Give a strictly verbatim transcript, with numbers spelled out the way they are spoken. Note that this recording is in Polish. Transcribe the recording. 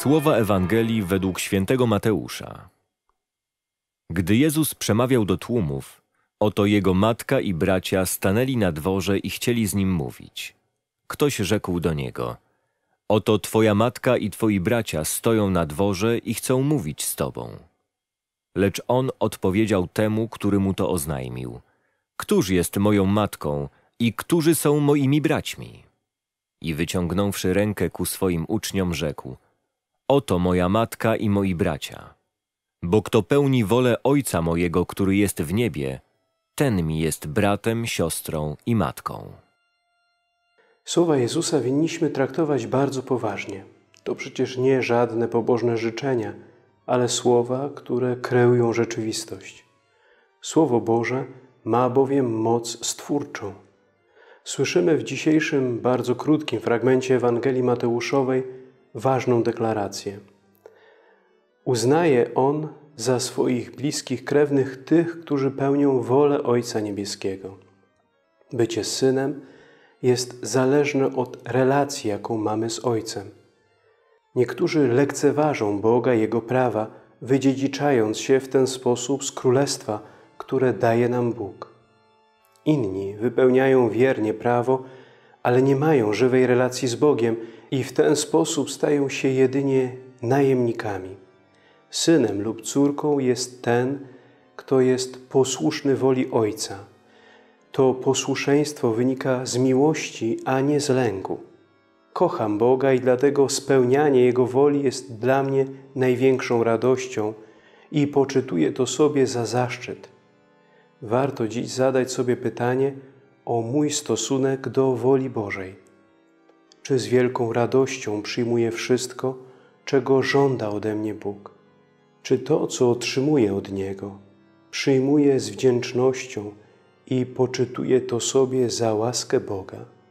Słowa Ewangelii według świętego Mateusza. Gdy Jezus przemawiał do tłumów, oto Jego matka i bracia stanęli na dworze i chcieli z Nim mówić. Ktoś rzekł do Niego: oto Twoja matka i Twoi bracia stoją na dworze i chcą mówić z Tobą. Lecz On odpowiedział temu, który mu to oznajmił: któż jest moją matką i którzy są moimi braćmi? I wyciągnąwszy rękę ku swoim uczniom, rzekł: oto moja matka i moi bracia. Bo kto pełni wolę Ojca mojego, który jest w niebie, ten mi jest bratem, siostrą i matką. Słowa Jezusa winniśmy traktować bardzo poważnie. To przecież nie żadne pobożne życzenia, ale słowa, które kreują rzeczywistość. Słowo Boże ma bowiem moc stwórczą. Słyszymy w dzisiejszym, bardzo krótkim fragmencie Ewangelii Mateuszowej ważną deklarację. Uznaje On za swoich bliskich krewnych tych, którzy pełnią wolę Ojca Niebieskiego. Bycie synem jest zależne od relacji, jaką mamy z Ojcem. Niektórzy lekceważą Boga i Jego prawa, wydziedziczając się w ten sposób z królestwa, które daje nam Bóg. Inni wypełniają wiernie prawo, ale nie mają żywej relacji z Bogiem i w ten sposób stają się jedynie najemnikami. Synem lub córką jest ten, kto jest posłuszny woli Ojca. To posłuszeństwo wynika z miłości, a nie z lęku. Kocham Boga i dlatego spełnianie Jego woli jest dla mnie największą radością i poczytuję to sobie za zaszczyt. Warto dziś zadać sobie pytanie o mój stosunek do woli Bożej. Czy z wielką radością przyjmuję wszystko, czego żąda ode mnie Bóg? Czy to, co otrzymuję od Niego, przyjmuję z wdzięcznością i poczytuję to sobie za łaskę Boga?